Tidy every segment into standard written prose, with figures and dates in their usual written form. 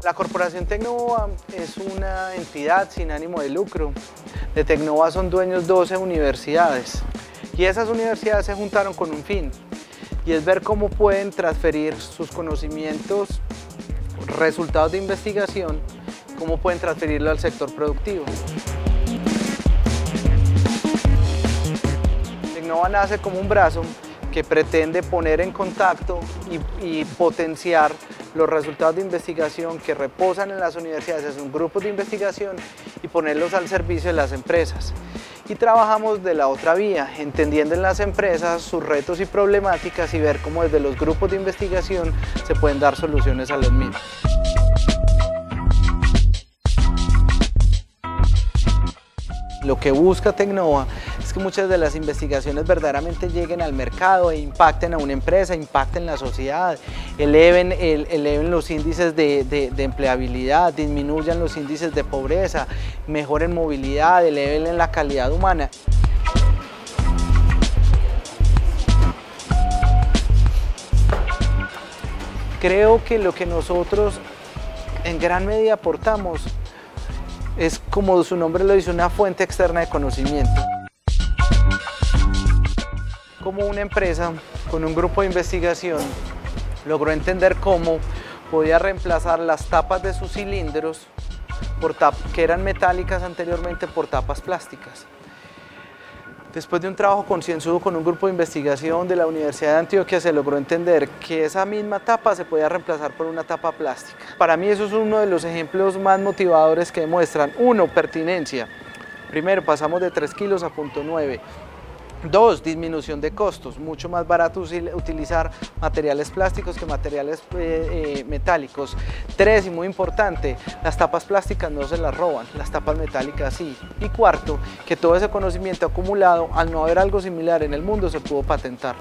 La Corporación Tecnova es una entidad sin ánimo de lucro. De Tecnova son dueños 12 universidades y esas universidades se juntaron con un fin, y es ver cómo pueden transferir sus conocimientos, resultados de investigación, cómo pueden transferirlo al sector productivo. Tecnova nace como un brazo que pretende poner en contacto y potenciar los resultados de investigación que reposan en las universidades, en grupos de investigación, y ponerlos al servicio de las empresas. Y trabajamos de la otra vía, entendiendo en las empresas sus retos y problemáticas y ver cómo desde los grupos de investigación se pueden dar soluciones a los mismos. Lo que busca Tecnova es que muchas de las investigaciones verdaderamente lleguen al mercado e impacten a una empresa, impacten la sociedad, eleven los índices de empleabilidad, disminuyan los índices de pobreza, mejoren movilidad, eleven la calidad humana. Creo que lo que nosotros en gran medida aportamos es, como su nombre lo dice, una fuente externa de conocimiento. Como una empresa con un grupo de investigación logró entender cómo podía reemplazar las tapas de sus cilindros, que eran metálicas anteriormente, por tapas plásticas. Después de un trabajo concienzudo con un grupo de investigación de la Universidad de Antioquia, se logró entender que esa misma tapa se podía reemplazar por una tapa plástica. Para mí eso es uno de los ejemplos más motivadores que demuestran, uno, pertinencia. Primero, pasamos de 3 kilos a 0.9. 2, disminución de costos, mucho más barato utilizar materiales plásticos que materiales metálicos. 3, y muy importante, las tapas plásticas no se las roban, las tapas metálicas sí. Y cuarto, que todo ese conocimiento acumulado, al no haber algo similar en el mundo, se pudo patentar.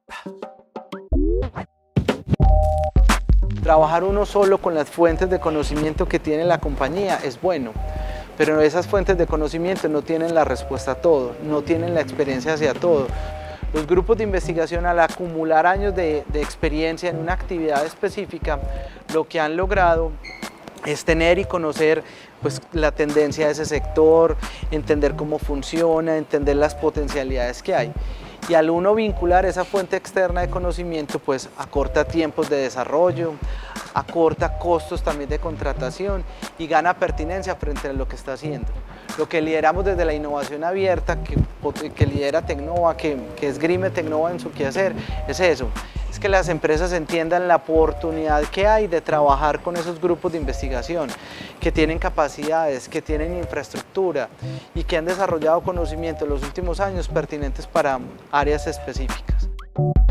Trabajar uno solo con las fuentes de conocimiento que tiene la compañía es bueno, pero esas fuentes de conocimiento no tienen la respuesta a todo, no tienen la experiencia hacia todo. Los grupos de investigación, al acumular años de experiencia en una actividad específica, lo que han logrado es tener y conocer la tendencia de ese sector, entender cómo funciona, entender las potencialidades que hay. Y al uno vincular esa fuente externa de conocimiento, pues acorta tiempos de desarrollo, acorta costos también de contratación y gana pertinencia frente a lo que está haciendo. Lo que lideramos desde la innovación abierta, que lidera Tecnova, que esgrime Tecnova en su quehacer, es eso. Es que las empresas entiendan la oportunidad que hay de trabajar con esos grupos de investigación, que tienen capacidades, que tienen infraestructura y que han desarrollado conocimiento en los últimos años pertinentes para áreas específicas.